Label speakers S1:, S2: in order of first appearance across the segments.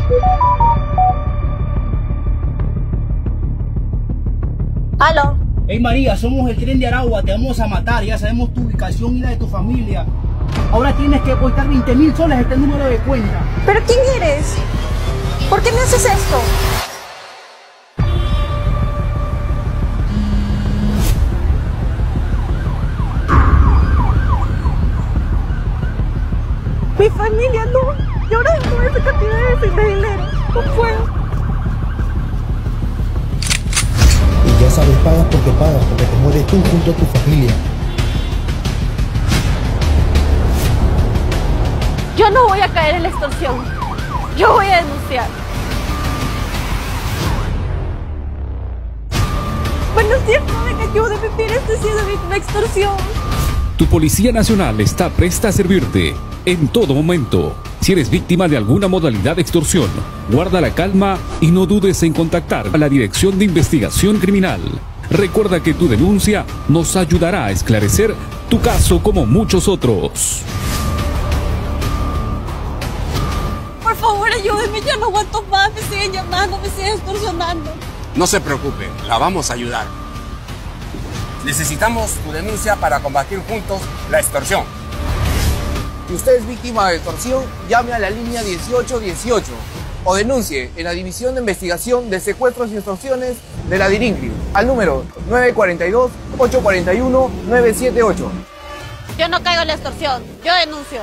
S1: ¿Aló?
S2: Hey María, somos el tren de Aragua, te vamos a matar, ya sabemos tu ubicación y la de tu familia. Ahora tienes que aportar 20.000 soles a este número de cuenta.
S1: ¿Pero quién eres? ¿Por qué me haces esto? Mi familia no, y ahora con esa cantidad de dinero, no puedo.
S3: Y ya sabes, pagas, porque te mueres tú junto a tu familia.
S1: Yo no voy a caer en la extorsión. Yo voy a denunciar. Buenos días, joven, ayúdeme, mire, estoy siendo víctima de extorsión.
S4: Tu Policía Nacional está presta a servirte en todo momento. Si eres víctima de alguna modalidad de extorsión, guarda la calma y no dudes en contactar a la Dirección de Investigación Criminal. Recuerda que tu denuncia nos ayudará a esclarecer tu caso como muchos otros.
S1: Por favor, ayúdeme, ya no aguanto más, me siguen llamando, me siguen extorsionando.
S5: No se preocupe, la vamos a ayudar. Necesitamos tu denuncia para combatir juntos la extorsión.
S6: Si usted es víctima de extorsión, llame a la línea 1818 o denuncie en la División de Investigación de Secuestros y Extorsiones de la DIRINCRIM al número 942-841-978.
S1: Yo no caigo en la extorsión, yo denuncio.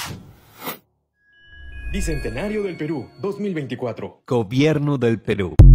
S7: Bicentenario del Perú, 2024.
S8: Gobierno del Perú.